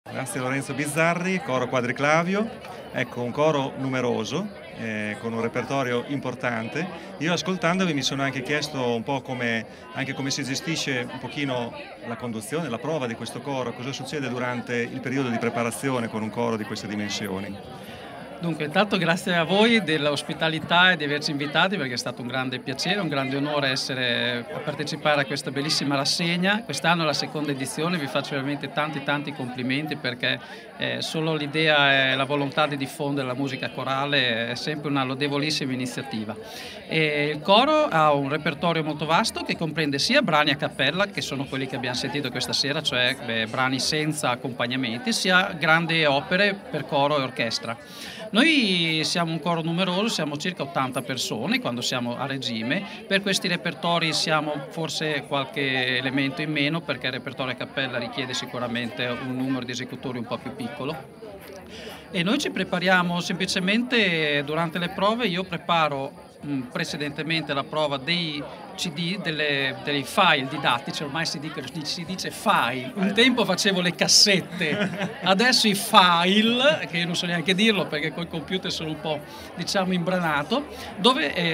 Grazie a Lorenzo Bizzarri, coro quadriclavio, ecco un coro numeroso, con un repertorio importante. Io ascoltandovi mi sono anche chiesto un po' anche come si gestisce un pochino la conduzione, la prova di questo coro, cosa succede durante il periodo di preparazione con un coro di queste dimensioni. Dunque, intanto grazie a voi dell'ospitalità e di averci invitati perché è stato un grande piacere, un grande onore a partecipare a questa bellissima rassegna. Quest'anno è la seconda edizione, vi faccio veramente tanti complimenti perché solo l'idea e la volontà di diffondere la musica corale è sempre una lodevolissima iniziativa. E il coro ha un repertorio molto vasto che comprende sia brani a cappella, che sono quelli che abbiamo sentito questa sera, cioè brani senza accompagnamenti, sia grandi opere per coro e orchestra. Noi siamo un coro numeroso, siamo circa 80 persone quando siamo a regime. Per questi repertori siamo forse qualche elemento in meno perché il repertorio a cappella richiede sicuramente un numero di esecutori un po' più piccolo. E noi ci prepariamo semplicemente durante le prove, io preparo precedentemente la prova dei CD, dei file didattici, ormai si dice file, un tempo facevo le cassette, adesso i file, che io non so neanche dirlo perché col computer sono un po' diciamo imbranato, dove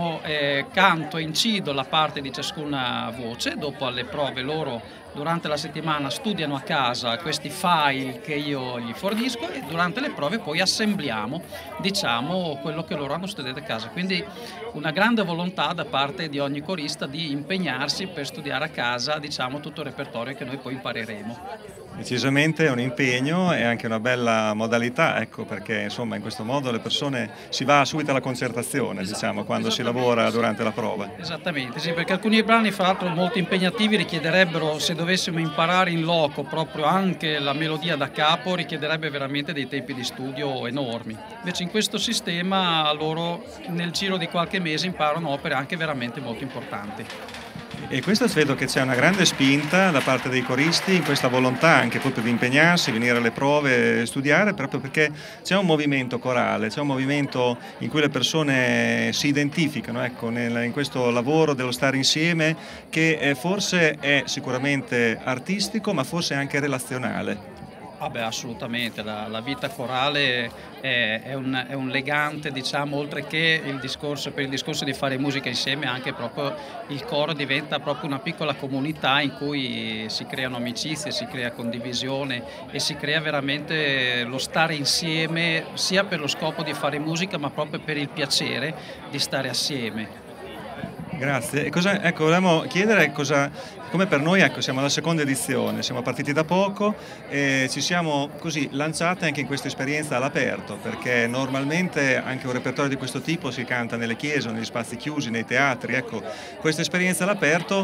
canto e incido la parte di ciascuna voce, dopo alle prove loro durante la settimana studiano a casa questi file che io gli fornisco e durante le prove poi assembliamo diciamo quello che loro hanno studiato a casa, quindi una grande volontà da parte di ogni corista di impegnarsi per studiare a casa diciamo tutto il repertorio che noi poi impareremo. Decisamente è un impegno e anche una bella modalità, ecco, perché insomma in questo modo le persone si va subito alla concertazione, diciamo, quando si lavora durante la prova. Esattamente, sì, perché alcuni brani, fra l'altro molto impegnativi, richiederebbero, se dovessimo imparare in loco proprio anche la melodia da capo, richiederebbe veramente dei tempi di studio enormi. Invece in questo sistema loro nel giro di qualche mese imparano opere anche veramente molto importanti. E questo vedo che c'è una grande spinta da parte dei coristi in questa volontà anche proprio di impegnarsi, venire alle prove, studiare, proprio perché c'è un movimento corale, c'è un movimento in cui le persone si identificano, ecco, in questo lavoro dello stare insieme che forse è sicuramente artistico ma forse anche relazionale. Ah beh, assolutamente, la vita corale è un legante, diciamo, oltre che per il discorso di fare musica insieme, anche proprio il coro diventa proprio una piccola comunità in cui si creano amicizie, si crea condivisione e si crea veramente lo stare insieme, sia per lo scopo di fare musica, ma proprio per il piacere di stare assieme. Grazie. Ecco, volevamo chiedere come per noi, ecco, siamo alla seconda edizione, siamo partiti da poco e ci siamo così lanciati anche in questa esperienza all'aperto, perché normalmente anche un repertorio di questo tipo si canta nelle chiese, negli spazi chiusi, nei teatri, ecco, questa esperienza all'aperto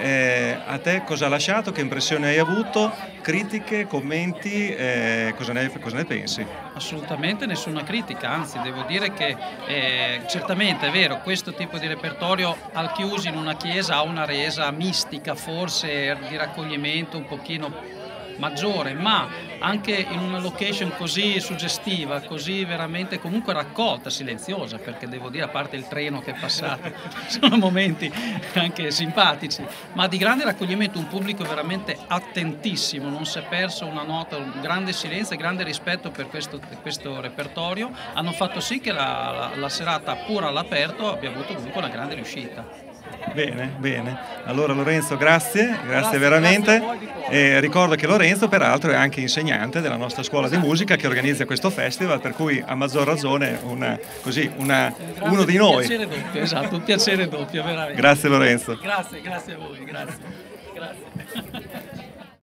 a te cosa ha lasciato, che impressione hai avuto, critiche, commenti, cosa ne pensi? Assolutamente nessuna critica, anzi devo dire che certamente è vero, questo tipo di repertorio al chiuso in una chiesa ha una resa mistica, forse di raccoglimento un pochino maggiore, ma anche in una location così suggestiva, così veramente comunque raccolta, silenziosa, perché devo dire, a parte il treno che è passato, sono momenti anche simpatici, ma di grande raccoglimento, un pubblico veramente attentissimo, non si è perso una nota, un grande silenzio e grande rispetto per questo repertorio, hanno fatto sì che la serata pur all'aperto abbia avuto comunque una grande riuscita. Bene, bene. Allora Lorenzo, grazie veramente. Grazie E ricordo che Lorenzo peraltro è anche insegnante della nostra scuola di musica che organizza questo festival, per cui a maggior ragione uno di noi. Un piacere doppio, esatto, un piacere doppio, veramente. Grazie Lorenzo. Grazie a voi, grazie.